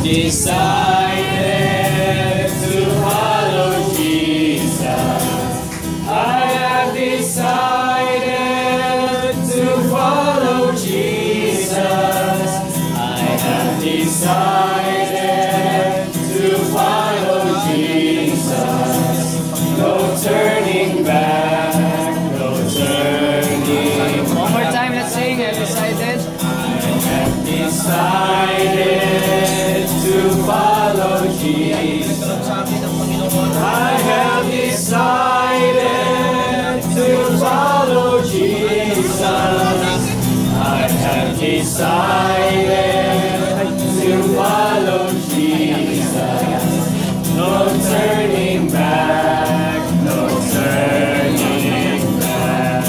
decided to follow Jesus. I have decided to follow Jesus. I have decided to follow Jesus. No turning back, no turning. One more time, let's sing. I've decided. I have decided to follow Jesus. I have decided to follow Jesus. I have decided to follow Jesus. No turning back, no turning back.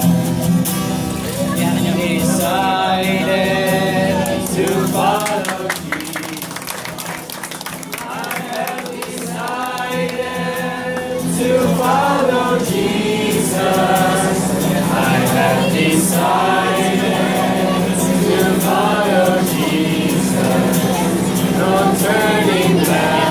Decided to follow Jesus. I have decided to follow Jesus. I have decided to follow Jesus. No turning back.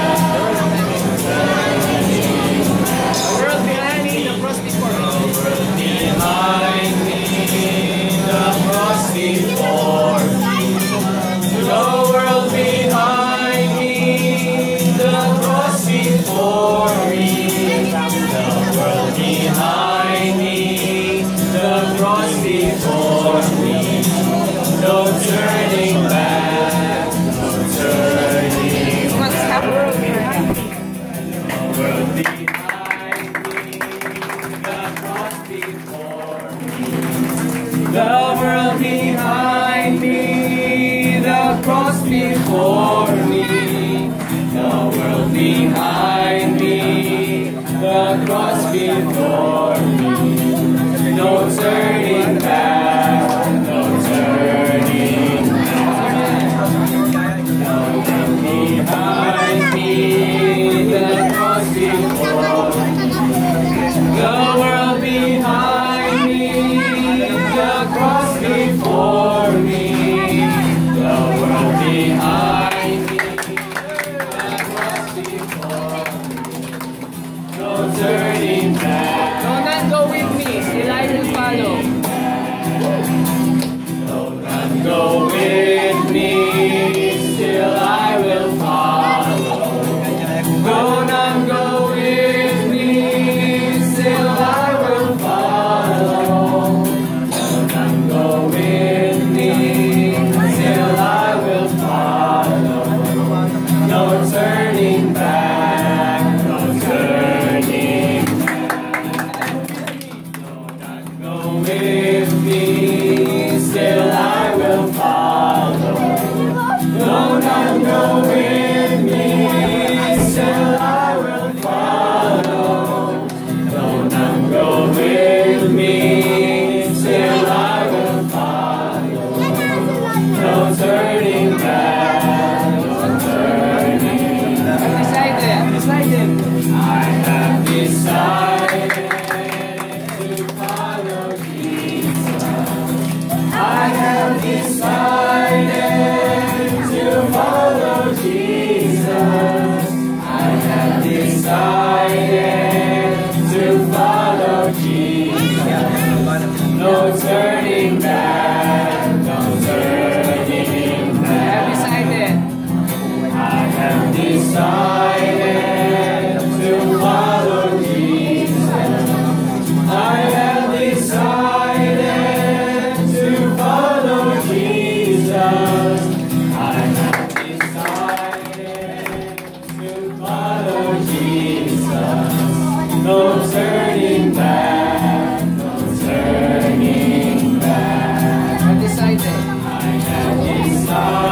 The world behind me, the cross before me. Behind me, the cross before me. The world behind me, the cross before me. The world behind me, the cross before me. No turning back, no turning What's back. happening? The world behind me, the cross before me. The world behind me, the cross before me. The world behind me, the cross before me. No turning back, no turning back. The world behind me, the cross before me. The world behind me, the cross before me. The world behind me, the cross before me. No turning back. Do not go with me, still I will follow. Do not go with me, still I will follow. Do not go with me, still I will follow. Do not go with me, still I will follow. No turning back, no turning back. Do not go with me, still I will follow. Do not go with me, still I will follow. Do not go with me, still I will follow. No turning back, no turning back. I've decided. I have decided to follow Jesus. I have decided to follow Jesus. I have decided to follow Jesus. No turning back, no turning I've back. decided. I have decided to follow Jesus. I have decided to follow Jesus. I have decided to follow Jesus. No turning back, no turning back. I've decided. I have decided.